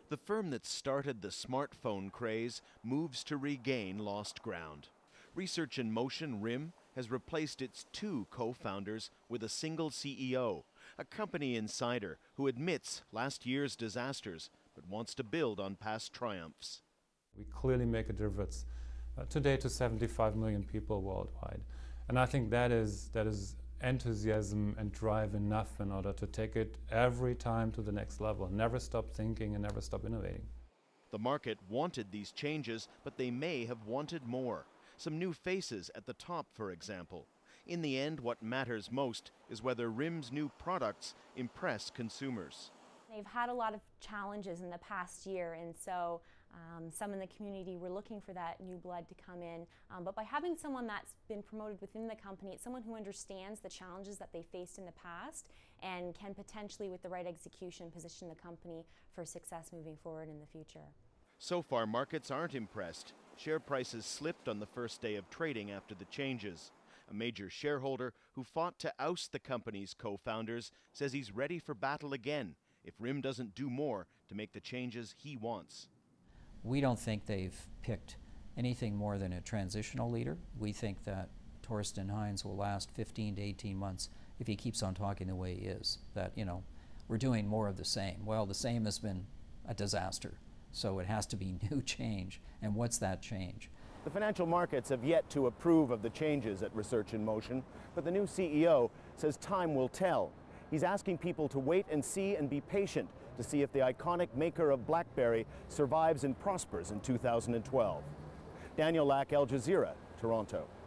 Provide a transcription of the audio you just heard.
The firm that started the smartphone craze moves to regain lost ground. Research in Motion, RIM, has replaced its 2 co-founders with a single CEO, a company insider who admits last year's disasters but wants to build on past triumphs. We clearly make a difference today to 75 million people worldwide. And I think that is enthusiasm and drive enough in order to take it every time to the next level. Never stop thinking and never stop innovating. The market wanted these changes, but they may have wanted more. Some new faces at the top, for example. In the end, what matters most is whether RIM's new products impress consumers. They've had a lot of challenges in the past year, and so some in the community were looking for that new blood to come in. But by having someone that's been promoted within the company, it's someone who understands the challenges that they faced in the past and can potentially, with the right execution, position the company for success moving forward in the future. So far, markets aren't impressed. Share prices slipped on the first day of trading after the changes. A major shareholder who fought to oust the company's co-founders says he's ready for battle again if RIM doesn't do more to make the changes he wants. We don't think they've picked anything more than a transitional leader. We think that Torsten Heinz will last 15 to 18 months if he keeps on talking the way he is. That, we're doing more of the same. Well, the same has been a disaster. So it has to be new change. And what's that change? The financial markets have yet to approve of the changes at Research in Motion, but the new CEO says time will tell. He's asking people to wait and see and be patient to see if the iconic maker of Blackberry survives and prospers in 2012. Daniel Lack, Al Jazeera, Toronto.